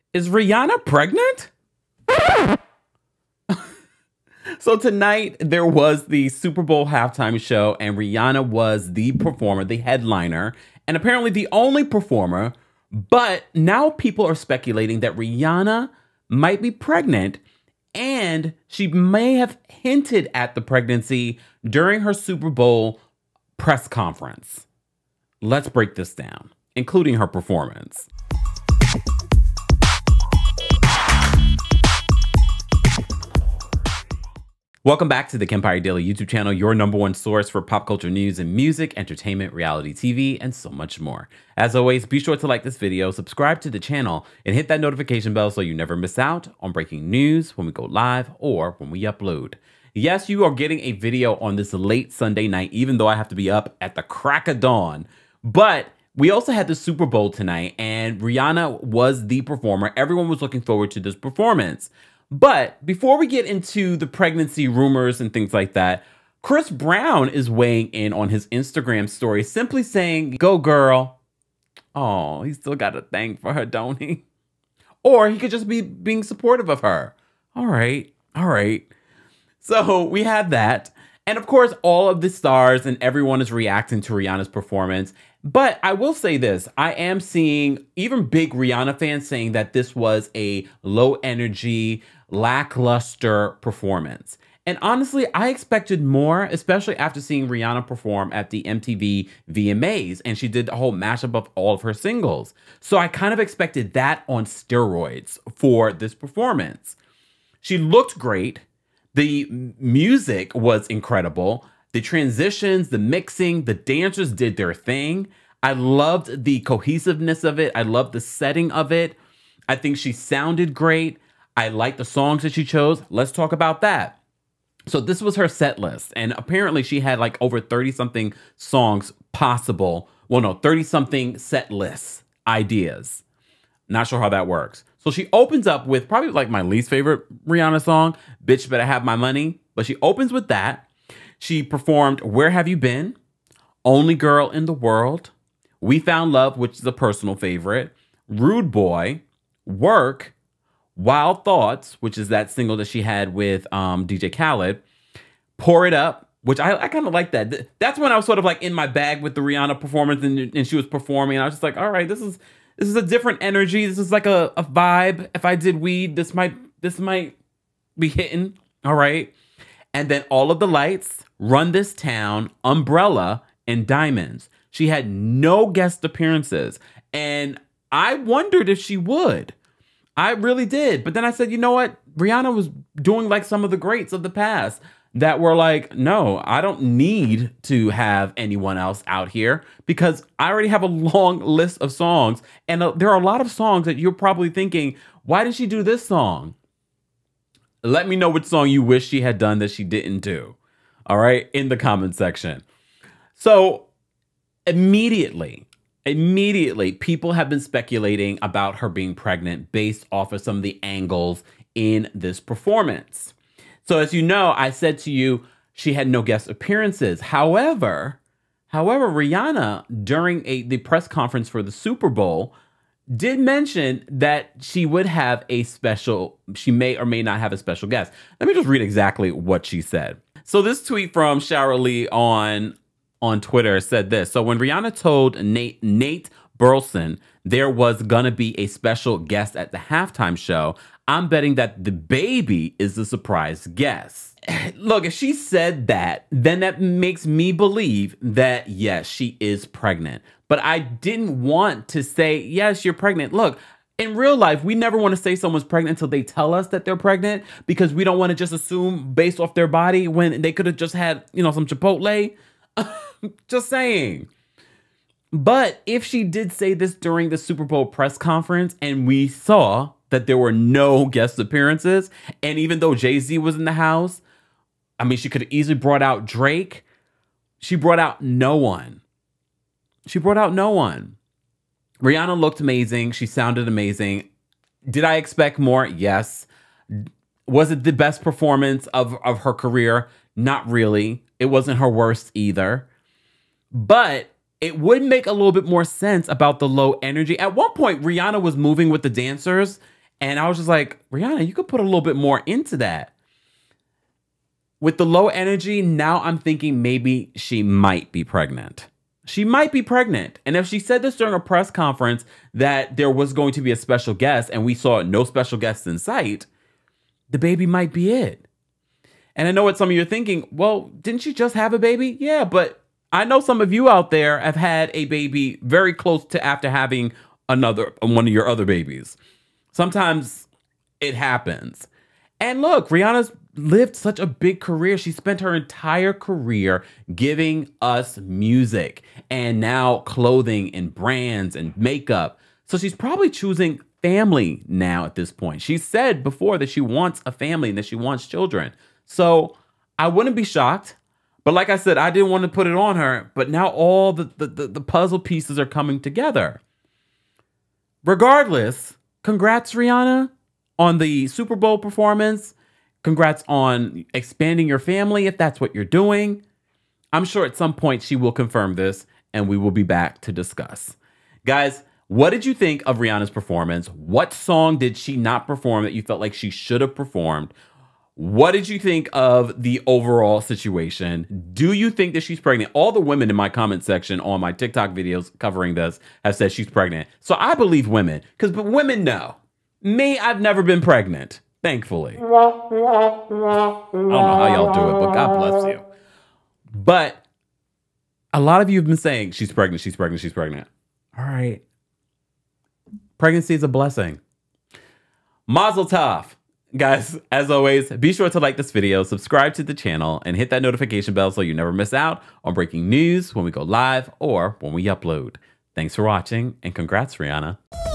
Is Rihanna pregnant? So tonight there was the Super Bowl halftime show and Rihanna was the performer, the headliner, and apparently the only performer. But now people are speculating that Rihanna might be pregnant and she may have hinted at the pregnancy during her Super Bowl press conference. Let's break this down, including her performance. Welcome back to the Kempire Daily YouTube channel, your number one source for pop culture news and music, entertainment, reality TV, and so much more. As always, be sure to like this video, subscribe to the channel, and hit that notification bell so you never miss out on breaking news when we go live or when we upload. Yes, you are getting a video on this late Sunday night, even though I have to be up at the crack of dawn. But we also had the Super Bowl tonight, and Rihanna was the performer. Everyone was looking forward to this performance. But before we get into the pregnancy rumors and things like that, Chris Brown is weighing in on his Instagram story, simply saying, "Go girl." Oh, he still got a thing for her, don't he? Or he could just be being supportive of her. All right. So we have that. And of course, all of the stars and everyone is reacting to Rihanna's performance. But I will say this, I am seeing even big Rihanna fans saying that this was a low energy, lackluster performance. And honestly, I expected more, especially after seeing Rihanna perform at the MTV VMAs, and she did a whole mashup of all of her singles. So I kind of expected that on steroids for this performance. She looked great. The music was incredible. The transitions, the mixing, the dancers did their thing. I loved the cohesiveness of it. I loved the setting of it. I think she sounded great. I liked the songs that she chose. Let's talk about that. So this was her set list. And apparently she had like over 30-something songs possible. Well, no, 30-something set lists, ideas. Not sure how that works. So she opens up with probably like my least favorite Rihanna song, Bitch Better Have My Money. But she opens with that. She performed Where Have You Been? Only Girl in the World, We Found Love, which is a personal favorite, Rude Boy, Work, Wild Thoughts, which is that single that she had with DJ Khaled, Pour It Up, which I kind of like that. That's when I was sort of like in my bag with the Rihanna performance and she was performing. And I was just like, all right, this is a different energy. This is like a vibe. If I did weed, this might be hitting. All right. And then All of the Lights, Run This Town, Umbrella, and Diamonds. She had no guest appearances. And I wondered if she would. I really did. But then I said, you know what? Rihanna was doing like some of the greats of the past that were like, no, I don't need to have anyone else out here because I already have a long list of songs. And there are a lot of songs that you're probably thinking, why did she do this song? Let me know which song you wish she had done that she didn't do. All right, in the comment section. So immediately, people have been speculating about her being pregnant based off of some of the angles in this performance. So as you know, I said to you, she had no guest appearances. However, Rihanna, during the press conference for the Super Bowl, did mention that she would have she may or may not have a special guest. Let me just read exactly what she said. So this tweet from Shara Lee on Twitter said this. So when Rihanna told Nate Burleson there was gonna be a special guest at the halftime show, I'm betting that the baby is the surprise guest. Look, if she said that, then that makes me believe that, yes, she is pregnant. But I didn't want to say, yes, you're pregnant. Look, in real life, we never want to say someone's pregnant until they tell us that they're pregnant because we don't want to just assume based off their body when they could have just had, some Chipotle. Just saying. But if she did say this during the Super Bowl press conference and we saw that there were no guest appearances, and even though Jay-Z was in the house, I mean, she could have easily brought out Drake. She brought out no one. Rihanna looked amazing. She sounded amazing. Did I expect more? Yes. Was it the best performance of her career? Not really. It wasn't her worst either. But it would make a little bit more sense about the low energy. At one point, Rihanna was moving with the dancers, And I was just like, Rihanna, you could put a little bit more into that. With the low energy, now I'm thinking maybe she might be pregnant. She might be pregnant. And if she said this during a press conference that there was going to be a special guest and we saw no special guests in sight, the baby might be it. And I know what some of you are thinking, well, didn't she just have a baby? Yeah, but I know some of you out there have had a baby very close to after having one of your other babies. Sometimes it happens. And look, Rihanna's lived such a big career. She spent her entire career giving us music and now clothing and brands and makeup. So she's probably choosing family now at this point. She said before that she wants a family and that she wants children. So I wouldn't be shocked. But like I said, I didn't want to put it on her. But now all the puzzle pieces are coming together. Regardless, congrats, Rihanna, on the Super Bowl performance. Congrats on expanding your family if that's what you're doing. I'm sure at some point she will confirm this and we will be back to discuss. Guys, what did you think of Rihanna's performance? What song did she not perform that you felt like she should have performed? What did you think of the overall situation? Do you think that she's pregnant? All the women in my comment section on my TikTok videos covering this have said she's pregnant. So I believe women, because women know. Me, I've never been pregnant, thankfully. I don't know how y'all do it, but God bless you. But a lot of you have been saying she's pregnant, she's pregnant, she's pregnant. All right. Pregnancy is a blessing. Mazel tov. Guys, as always, be sure to like this video, subscribe to the channel, and hit that notification bell so you never miss out on breaking news when we go live or when we upload. Thanks for watching, and congrats, Rihanna.